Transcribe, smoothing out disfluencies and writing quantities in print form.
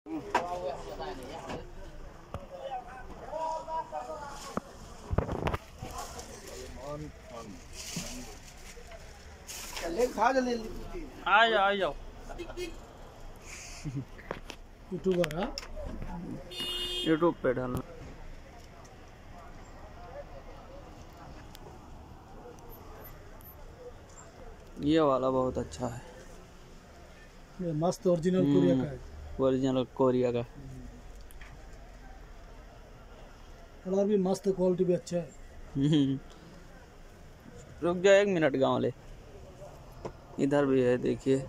आ जाओ यूट्यूबर। हाँ, यूट्यूब पे डालना। ये वाला बहुत अच्छा है, ये मस्त ओरिजिनल कोरिया का है। ओरिजिनल कोरिया का। कलर भी मस्त, क्वालिटी भी अच्छा है। रुक जाओ 1 मिनट गाँव ले, इधर भी है देखिए।